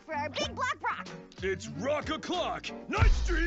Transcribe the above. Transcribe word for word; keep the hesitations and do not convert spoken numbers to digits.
for our big block rock. It's rock o'clock. Night Street!